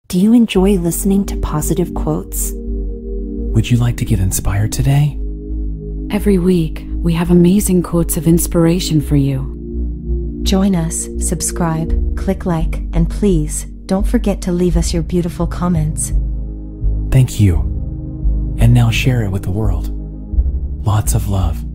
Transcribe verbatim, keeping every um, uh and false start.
Do you enjoy listening to positive quotes? Would you like to get inspired today? Every week, we have amazing quotes of inspiration for you. Join us, subscribe, click like, and please, don't forget to leave us your beautiful comments. Thank you. And now share it with the world. Lots of love.